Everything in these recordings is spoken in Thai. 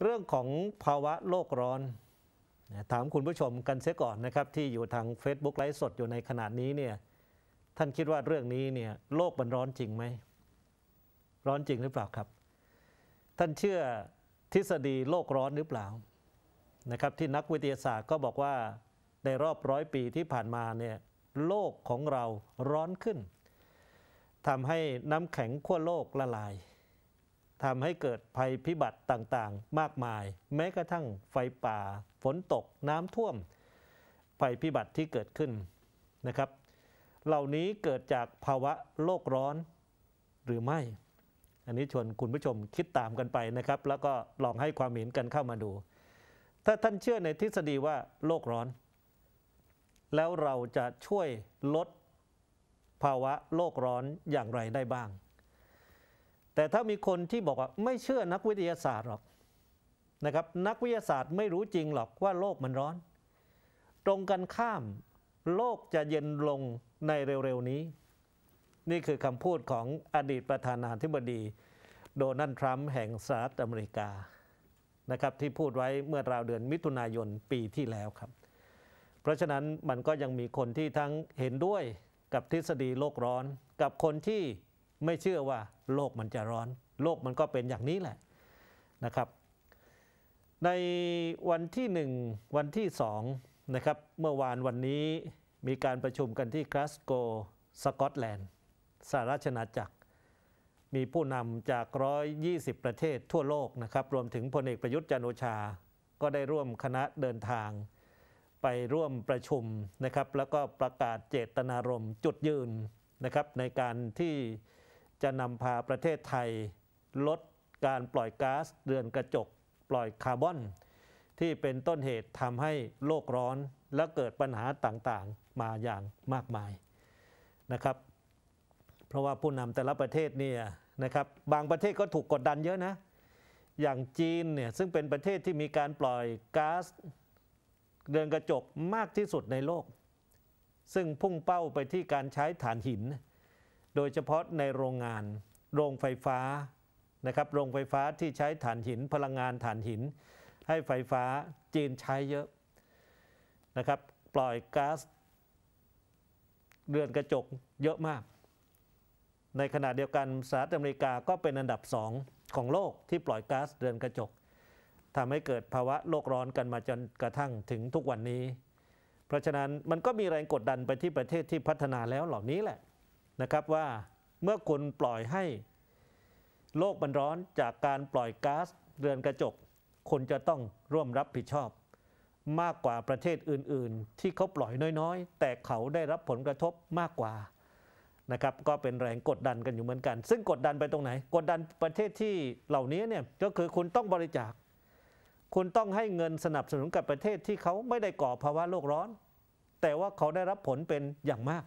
เรื่องของภาวะโลกร้อนถามคุณผู้ชมกันเสียก่อนนะครับที่อยู่ทาง Facebook ไลฟ์สดอยู่ในขณะนี้เนี่ยท่านคิดว่าเรื่องนี้เนี่ยโลกมันร้อนจริงไหมร้อนจริงหรือเปล่าครับท่านเชื่อทฤษฎีโลกร้อนหรือเปล่านะครับที่นักวิทยาศาสตร์ก็บอกว่าในรอบ100 ปีที่ผ่านมาเนี่ยโลกของเราร้อนขึ้นทำให้น้ำแข็งขั้วโลกละลายทำให้เกิดภัยพิบัติต่างๆมากมายแม้กระทั่งไฟป่าฝนตกน้ำท่วมภัยพิบัติที่เกิดขึ้นนะครับเหล่านี้เกิดจากภาวะโลกร้อนหรือไม่อันนี้ชวนคุณผู้ชมคิดตามกันไปนะครับแล้วก็ลองให้ความเห็นกันเข้ามาดูถ้าท่านเชื่อในทฤษฎีว่าโลกร้อนแล้วเราจะช่วยลดภาวะโลกร้อนอย่างไรได้บ้างแต่ถ้ามีคนที่บอกว่าไม่เชื่อนักวิทยาศาสตร์หรอกนะครับนักวิทยาศาสตร์ไม่รู้จริงหรอกว่าโลกมันร้อนตรงกันข้ามโลกจะเย็นลงในเร็วๆนี้นี่คือคำพูดของอดีตประธานาธิบดีโดนัลด์ทรัมป์แห่งสหรัฐอเมริกานะครับที่พูดไว้เมื่อราวเดือนมิถุนายนปีที่แล้วครับเพราะฉะนั้นมันก็ยังมีคนที่ทั้งเห็นด้วยกับทฤษฎีโลกร้อนกับคนที่ไม่เชื่อว่าโลกมันจะร้อนโลกมันก็เป็นอย่างนี้แหละนะครับในวันที่1วันที่2นะครับเมื่อวานวันนี้มีการประชุมกันที่กลาสโกว์สกอตแลนด์สหราชอาณาจักรมีผู้นำจาก120ประเทศทั่วโลกนะครับรวมถึงพลเอกประยุทธ์จันทร์โอชาก็ได้ร่วมคณะเดินทางไปร่วมประชุมนะครับแล้วก็ประกาศเจตนารมณ์จุดยืนนะครับในการที่จะนำพาประเทศไทยลดการปล่อยก๊าซเรือนกระจกปล่อยคาร์บอนที่เป็นต้นเหตุทำให้โลกร้อนและเกิดปัญหาต่างๆมาอย่างมากมายนะครับเพราะว่าผู้นำแต่ละประเทศเนี่ยนะครับบางประเทศก็ถูกกดดันเยอะนะอย่างจีนเนี่ยซึ่งเป็นประเทศที่มีการปล่อยก๊าซเรือนกระจกมากที่สุดในโลกซึ่งพุ่งเป้าไปที่การใช้ถ่านหินโดยเฉพาะในโรงงานโรงไฟฟ้านะครับโรงไฟฟ้าที่ใช้ถ่านหินพลังงานถ่านหินให้ไฟฟ้าจีนใช้เยอะนะครับปล่อยก๊าซเรือนกระจกเยอะมากในขณะเดียวกันสหรัฐอเมริกาก็เป็นอันดับ2ของโลกที่ปล่อยก๊าซเรือนกระจกทำให้เกิดภาวะโลกร้อนกันมาจนกระทั่งถึงทุกวันนี้เพราะฉะนั้นมันก็มีแรงกดดันไปที่ประเทศที่พัฒนาแล้วเหล่านี้แหละนะครับว่าเมื่อคุณปล่อยให้โลกมันร้อนจากการปล่อยก๊าซเรือนกระจกคุณจะต้องร่วมรับผิดชอบมากกว่าประเทศอื่นๆที่เขาปล่อยน้อยๆแต่เขาได้รับผลกระทบมากกว่านะครับก็เป็นแรงกดดันกันอยู่เหมือนกันซึ่งกดดันไปตรงไหนกดดันประเทศที่เหล่านี้เนี่ยก็คือคุณต้องบริจาคคุณต้องให้เงินสนับสนุนกับประเทศที่เขาไม่ได้ก่อภาวะโลกร้อนแต่ว่าเขาได้รับผลเป็นอย่างมาก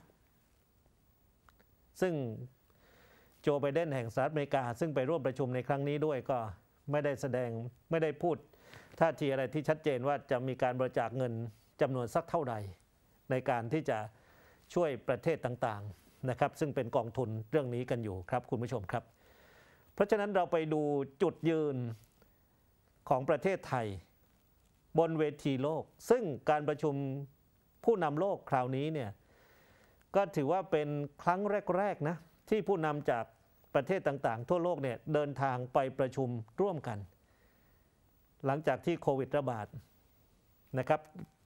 ซึ่งโจไบเดนแห่งสหรัฐอเมริกาซึ่งไปร่วมประชุมในครั้งนี้ด้วยก็ไม่ได้พูดท่าทีอะไรที่ชัดเจนว่าจะมีการบริจาคเงินจำนวนสักเท่าใดในการที่จะช่วยประเทศต่างๆนะครับซึ่งเป็นกองทุนเรื่องนี้กันอยู่ครับคุณผู้ชมครับเพราะฉะนั้นเราไปดูจุดยืนของประเทศไทยบนเวทีโลกซึ่งการประชุมผู้นำโลกคราวนี้เนี่ยก็ถือว่าเป็นครั้งแรกๆนะที่ผู้นำจากประเทศต่างๆทั่วโลกเนี่ยเดินทางไปประชุมร่วมกันหลังจากที่โควิดระบาดนะครับ